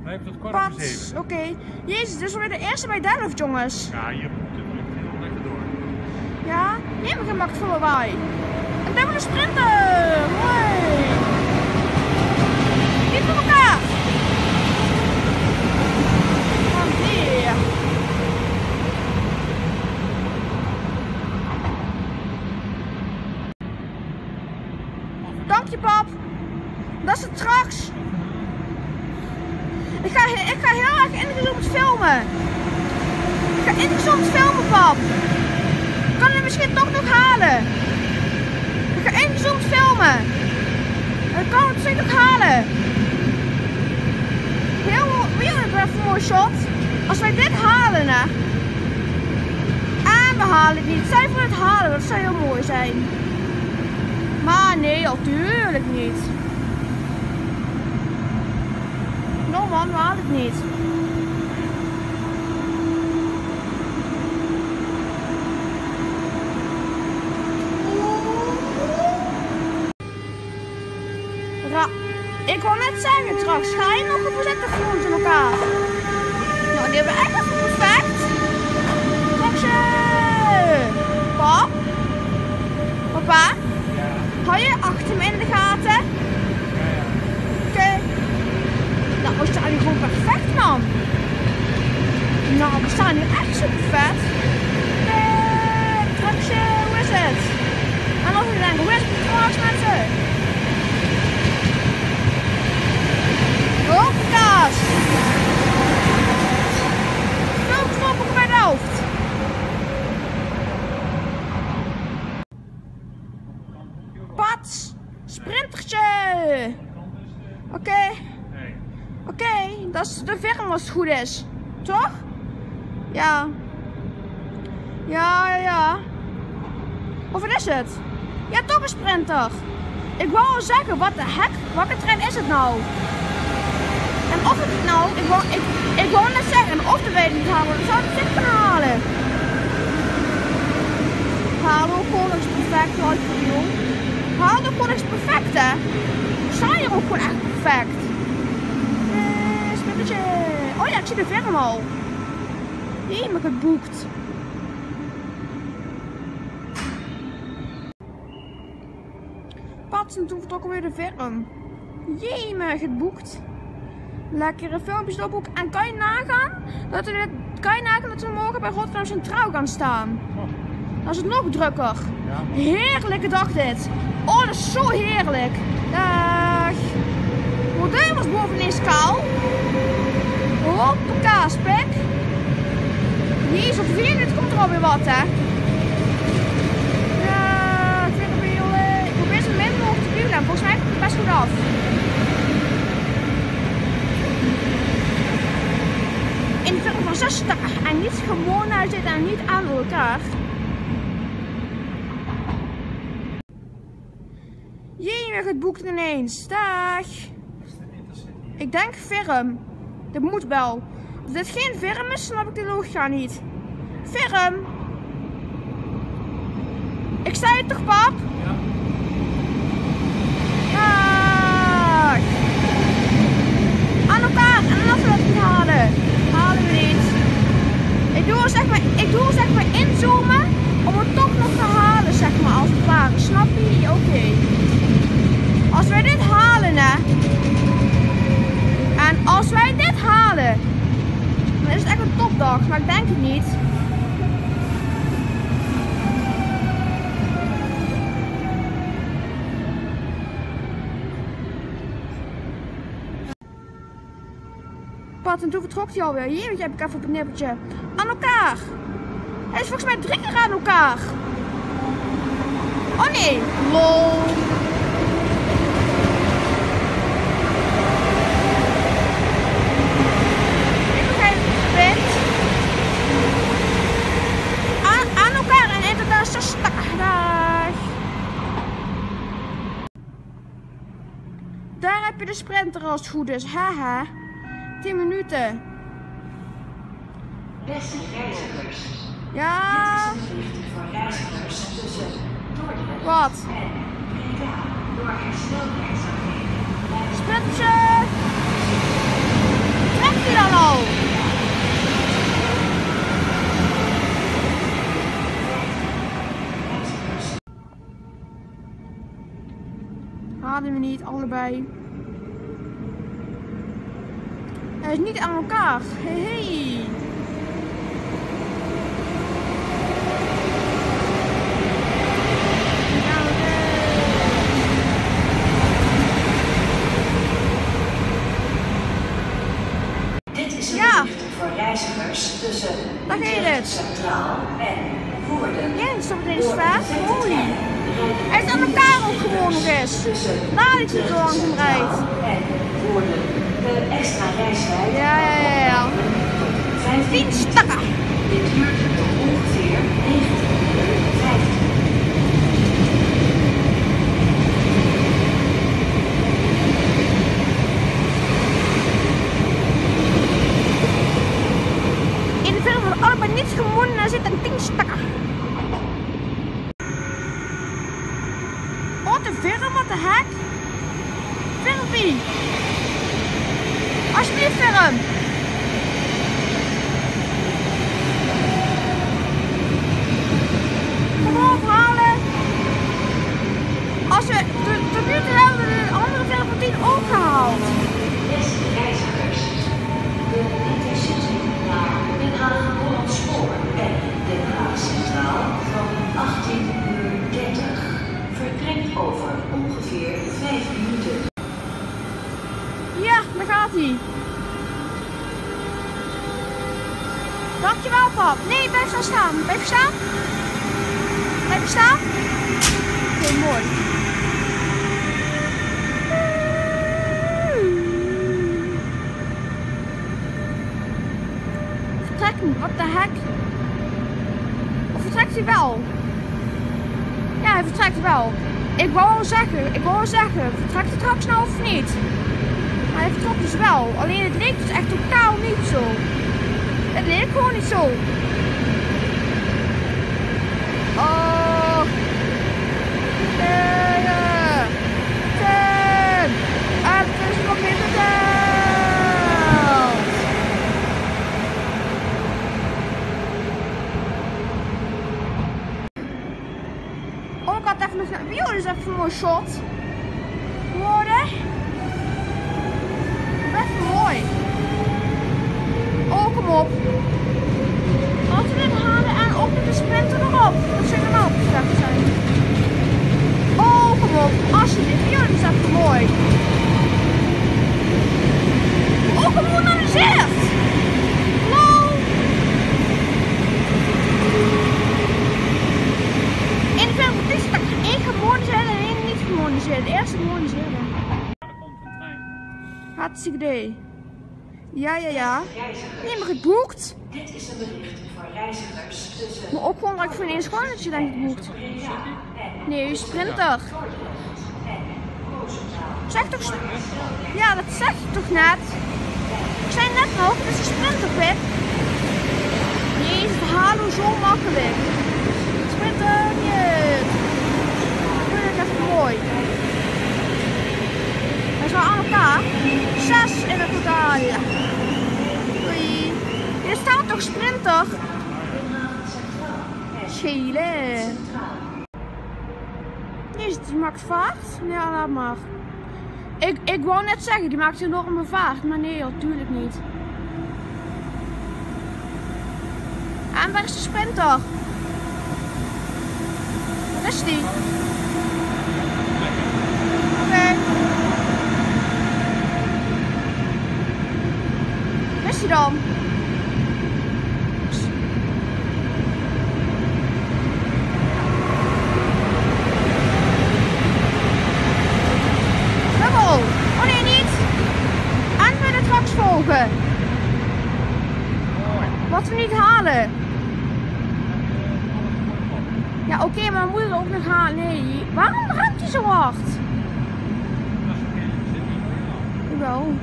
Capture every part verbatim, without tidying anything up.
We hebben tot kwart over zeven. Oké. Okay. Jezus, dus we de eerste bij Delft, jongens. Ja, je moet het heel lekker door. Ja, neem ik gemaakt voor lawaai. Een dubbele sprinter! Mooi! Niet voor elkaar! Van hier. Dank je, pap. Dat is het straks. Ik ga, ik ga heel erg ingezoomd filmen. Ik ga ingezoomd filmen, pap. Ik kan het misschien toch nog halen. Ik ga ingezoomd filmen. Ik kan het misschien nog halen. Heel weer een mooi shot. Als wij dit halen, hè. En we halen het niet. Zij voor het halen, dat zou heel mooi zijn. Maar nee, natuurlijk niet. No man, we halen het niet. Ra ik wou net zeggen straks, ga je nog een voorzichtig voor in elkaar? Nou, die hebben we echt even perfect. Straks, uh, pap? Papa? Hou je achter me in de gaten? Ja, ja. Oké. Okay. Nou, we staan hier gewoon perfect, man. Nou, we staan hier echt super vet. Nee, trucksje, hoe is het? En als we denken, hoe is het trouwens, mensen? Hopkaas! Veel knoppen bij de hoofd. Pats! Sprintertje! Oké. Okay. Oké, okay, dat is de film als het goed is. Toch? Ja. Ja, ja, ja. Of wat is het? Ja, toch een sprinter. Ik wou al zeggen, wat de heck? Welke trein is het nou? En of het nou, ik wou, ik, ik wou net zeggen, of de weet niet halen, dan zou ik het echt kunnen halen. Hallo, Konings perfect, nooit voor jou. Hallo, Konings perfect, hè? Sta je ook gewoon echt perfect? Eh, spinnertje. Oh ja, ik zie de film al. Jee, maar het boekt. Pats, en toen vertrokken weer de film. Jee, maar het boekt. Lekkere filmpjes opboeken. En kan je nagaan dat we dit, kan je nagaan dat we morgen bij Rotterdam Centraal gaan staan? Dan is het nog drukker. Heerlijke dag dit. Oh, dat is zo heerlijk. Dag. Model was bovenin kaal. Hoppaka, spek. Jezus, op vier minuten komt er alweer wat, hè. Ja, ik vind het heel... Uh, ik probeer zo min mogelijk te duwen. Volgens mij komt het best goed af. In de film van zestig en niet gewoon naar zitten en niet aan elkaar. Jee, het boekt ineens. Dag. Ik denk firm. Dit moet wel. Als dit geen firm is, snap ik de logica niet. Firm. Ik sta je toch, pap? Ja. Dag. Aan elkaar. En dan laten we het niet halen. Halen we niet. Ik doe zeg maar, ik doe zeg maar inzoomen om het toch nog te halen, zeg maar, als het ware. Snap je? Oké. Okay. Als wij dit halen, hè. En als wij dit halen, dan is het echt een topdag, maar ik denk het niet. Pat, en toen vertrok hij alweer. Hier heb ik even op het nippertje. Aan elkaar. Hij is volgens mij drie keer aan elkaar. Oh nee. Lol. Ik begrijp het. Aan, aan elkaar en inderdaad zo stak. Dag. Daar heb je de sprinter als het goed is. Haha. tien minuten. Beste reizigers. Ja. Dit is een vlucht voor reizigers tussen Dordrecht Wat? en Breda door herstelwerkzaamheden. Sprintertje. niet, allebei. Hij is niet aan elkaar. Hey, hey. Dit is een Ja. bericht voor reizigers tussen Daar gaat Utrecht het. Centraal en Woerden. Ja, dat is op deze Door straat. perfecte Mooi. trein rijden Hij is aan elkaar ook gewoon nog eens. tussen Daar is hij Utrecht zo langzaam Centraal rijdt. en Woerden. De extra reistijd Ja, ja, ja, ja. vijftien Tien stakken. Dit duurt tot ongeveer negentien uur vijftien. In de film wordt allebei niets gewonnen, er zit een tien stakken. Wat een film, wat de hek. Filmpie. Alsjeblieft film. Kom op, halen. Als we de, de buurt hebben we de andere film van tien ook gehaald. Beste reizigers, de Intercity naar Den Haag-Hollandspoor en Den Haag Centraal van achttien uur dertig vertrekt over ongeveer vijf minuten. Ja, daar gaat hij. Dankjewel, pap. Nee, blijf gaan staan. Blijf staan. Blijf staan. Oké, okay, mooi. Vertrekt niet, wat de hek? Of vertrekt hij wel? Ja, hij vertrekt wel. Ik wou al zeggen, ik wou al zeggen, vertrekt hij straks nou of niet? Maar hij vertrok dus wel. Alleen het leek dus echt totaal niet zo. Het leek gewoon niet zo. Oh. Tegen. Ten. En het is nog niet verteld. Oh, ik had even nog... Wie is even een mooi shot? Worden. Best mooi. Oh, kom op. Als we dit halen en ook met de sprinter erop. Dat zou helemaal perfect zijn. Oh, kom op. Alsjeblieft. Ja, dat is even mooi. Oh, kom op naar de zicht. Hallo. In de film is het één gemoniseerde en één niet gemoniseerde. De eerste gemoniseerde. Er komt een trein. Hartstikke idee. Ja, ja, ja. Reizigers, Nee, maar geboekt. dit is een bericht voor reizigers tussen Maar ook gewoon dat ik voor een schoonheidje denk ik geboekt. Breda en Nee, sprinter. Zeg toch... sp- Ja, dat zeg je toch net? Ik zei net nog, het is een sprinter, Pip. Jezus, het halen zo makkelijk. Sprinter, niet. Ik vind het echt mooi. Hij is wel aan elkaar. Zes in het totaal. Doei. Hier staat toch sprinter? Schelen. Jezus, die maakt vaart? Ja, laat maar. Ik, ik wou net zeggen, die maakt enorme vaart. Maar nee, natuurlijk niet. En waar is de sprinter? Waar is die? Oké. Okay. Waar is die dan? Dubbel. Oh nee, niet. En we de trucks volgen. Wat we niet halen. Ja, oké, okay, maar we moeten ook nog halen. Nee, waarom remt hij zo hard? Jawel.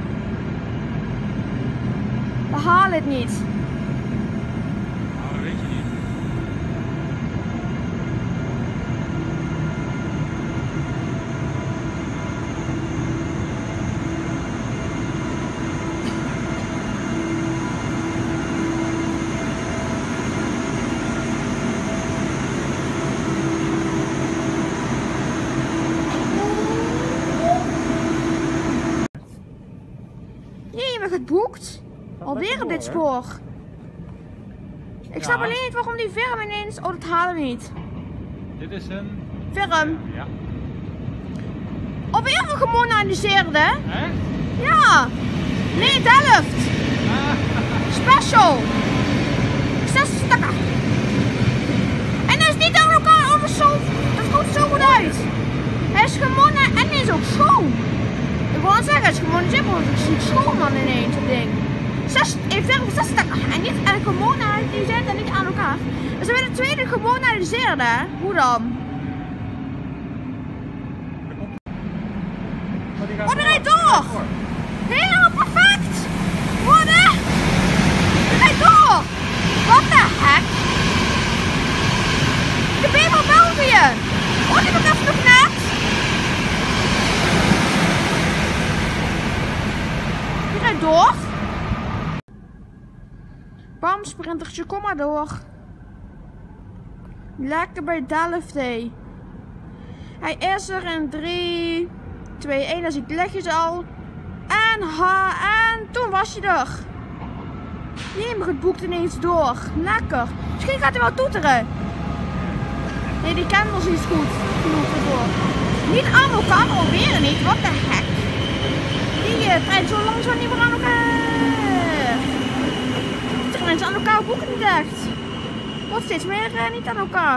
We halen het niet. Nou, dat weet je niet. Jee, geboekt. Alweer op dit spoor. Ik snap Ja. alleen niet waarom die firm ineens... Oh, dat halen we niet. Dit is een... Firm. Ja. Alweer een gemonaliseerde. Echt? Ja. Nee, Delft. Ah. Special. Zes stukken. En dat is niet aan elkaar. Oh, dat, is zo, dat komt zo goed uit. Hij is gemonnen en hij is ook schoon. Ik wil wel zeggen, hij is gemoniseerd, maar het is niet schoon man ineens, dat ding. Zes, ik verf zes stukken. En niet en gemonaliseerd en niet aan elkaar. Dat is weer de tweede gemonaliseerde. Hoe dan? Oh, Oh, die rijdt door. Helemaal perfect. Wat hè? Die rijdt door. Wat de heck? De Bebel België. Oh, die betreft nog net. Die rijdt door. Bam, sprintertje, kom maar door. Lekker bij Delft, hé. Hij is er in drie, twee, één, als ik leg je al. En ha, en toen was je er. Jee, het boekt ineens door. Lekker. Misschien gaat hij wel toeteren. Nee, die kent ons niet goed. Genoeg ervoor. Niet aan elkaar, alweer niet. Wat de heck. Die uh, trein zo langzaam niet meer aan elkaar. Die trein aan elkaar boeken niet echt. Wordt steeds meer uh, niet aan elkaar.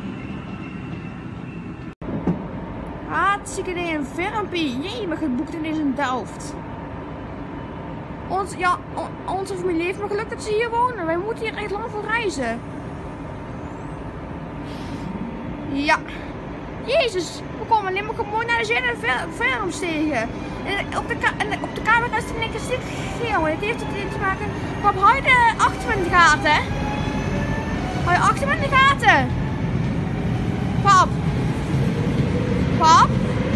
Hartstikke idee, een firmpie. Jee, maar het boekt ineens in Delft. Ons, ja, on, onze familie heeft me geluk dat ze hier wonen. Wij moeten hier echt lang voor reizen. Ja. Jezus, we komen alleen maar gemonaliseerde firms tegen. En op de, en op de camera is er niks geel. Het heeft het te maken. Pap, hou je de achter in de gaten? Hou je achter in de gaten? Pap. Pap.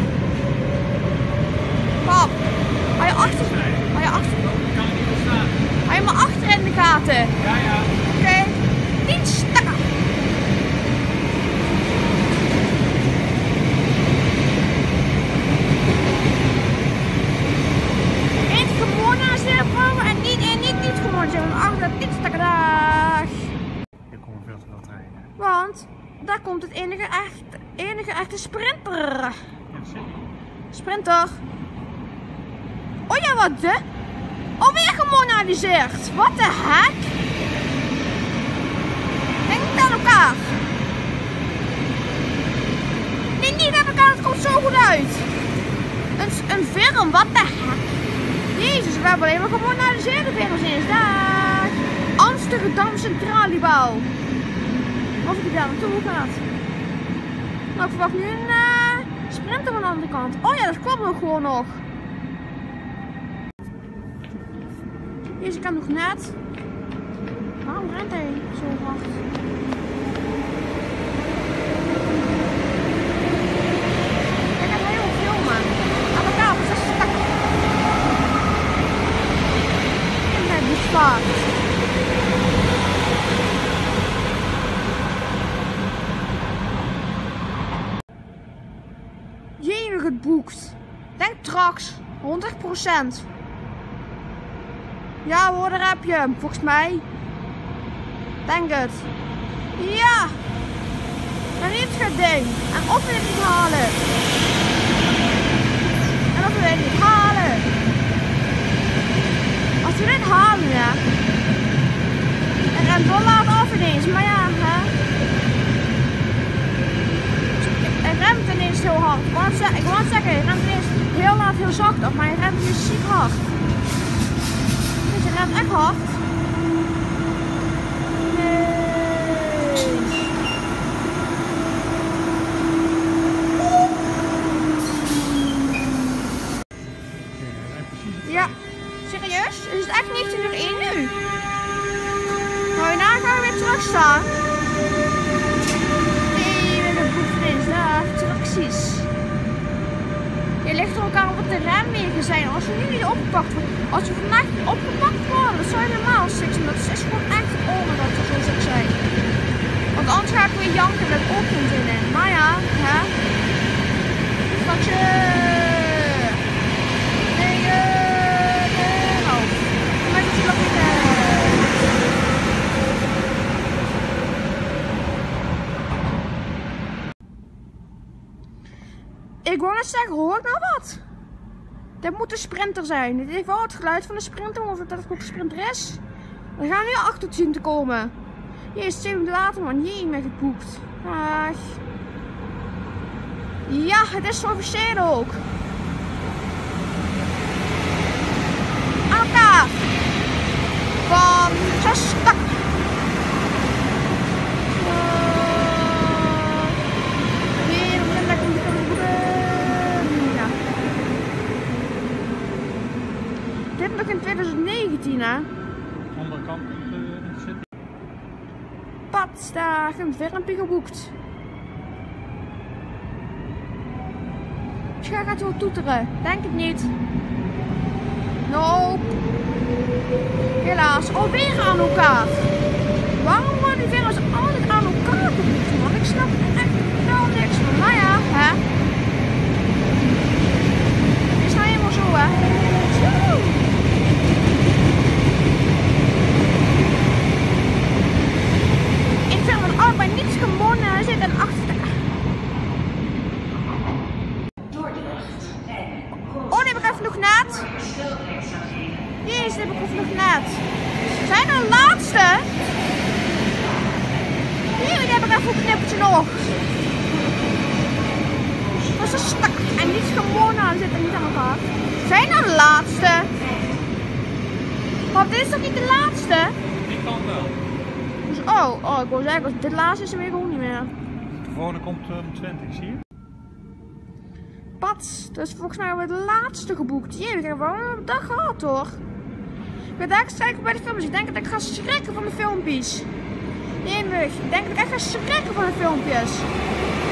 Pap. Hou je achter. Hou je achter. Kan ik niet verstaan. Hou je maar achter in de gaten. Ja, ja. Oké. Okay. Niet stakken. Eén gemonaliseerde vrouwen en niet, en niet, niet gemonaliseerde. Achter niet stakken dag. Er komen veel te veel treinen. Want daar komt het enige echte, enige echte sprinter. Ja, zit. Sprinter. Oh ja, wat de? Alweer gemonaliseerd. Wat de heck? Denk niet aan elkaar. Nee, niet aan elkaar. Het komt zo goed uit. Een, een film. Wat de heck? Jezus, we hebben alleen maar gemonaliseerde films eens. Dag. Amsterdam Centralibouw. Of ik daar naartoe gaat. Nou, ik verwacht nu een uh, sprinter van de andere kant. Oh ja, dat klopt ook gewoon nog. Deze kan nog net. Waarom rent hij zo hard? Ik ga heel filmen. Aan elkaar, dat is stak. En hij doet vaart. Jee, geboekt. Denk straks. honderd procent. Ja hoor, daar heb je hem. Volgens mij. Denk het. Ja. Dan heeft het ding. En of we het niet halen. En of we het niet halen. Als we dit halen, ja. En remt wel laat af ineens. Maar ja, hè. Hij remt ineens heel hard. Ik wou zeggen, ik wou zeggen, hij remt ineens heel laat heel zacht af. Maar hij remt nu ziek hard. Dus hij remt echt hard. Nee. Ja, serieus? Is het echt negentien uur één nu? Nou, daarna gaan we weer terug staan. Nee, we hebben goed vriend. Daar, attracties. Je ligt er elkaar op de remwegen zijn. Als we nu niet opgepakt worden. Als we vandaag niet opgepakt worden, dat zou je normaal zeggen. Dat is gewoon echt oren dat we zo ziek zijn. Want anders ga ik weer janken met ook geen zin in. Maar ja, hè. Straks. negen, negen, net zeggen, hoor ik nou wat? Dit moet een sprinter zijn. Dit heeft wel het geluid van een sprinter, of dat het ook een sprinter is. We gaan nu achter zien te komen. Hier is twee minuten later, man. Hier me geboekt. Dag. Ja, het is officieel ook. Aan elkaar. Van zes stak. Hier, we zijn lekker in de ja. Dit nog in twintig negentien, hè? Andere kant in de, in de city. Pat, daar een filmpje geboekt. Scha gaat wel toeteren. Denk het niet. Nope. Helaas. Alweer aan elkaar. Waarom worden die virus altijd aan elkaar geboekt? Want ik snap er echt wel niks van. Nou ja, hè. Het is nou helemaal zo, hè. Zo. Ik vind van allebei niets gewonnen. Hij zit een achter. Oh, die heb ik even nog net. Jezus, die heb ik even nog net. Zijn er laatste? Hier, die heb ik even een knippertje nog. Dat is een stak. En niet gewonnen, die zitten niet aan elkaar. Zijn er laatste? Maar dit is toch niet de laatste? Die kan wel. Dus, oh, oh, ik wil zeggen, als dit laatste is er weer gewoon niet meer. De volgende komt om twintig, zie je? Pat, dat is volgens mij weer de laatste geboekt. Jee, ik heb wel een dag gehad hoor. Ik ben daar strijken bij de filmpjes. Ik denk dat ik ga schrikken van de filmpjes. Jee, ik denk dat ik echt ga schrikken van de filmpjes.